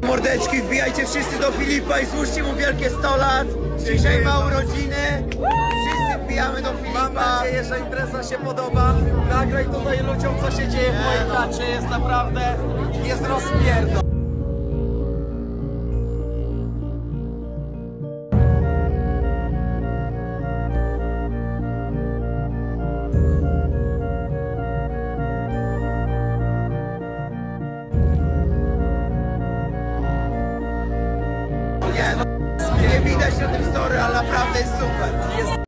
mordeczki, wbijajcie wszyscy do Filipa i złóżcie mu wielkie 100 lat. Dzisiaj ma urodziny. Wszyscy wbijamy do Filipa. Mam nadzieję, że impreza się podoba. Nagraj tutaj ludziom, co się dzieje w mojej chacie. Jest naprawdę, jest rozpierdol. Nie widać na tym story, ale naprawdę jest super.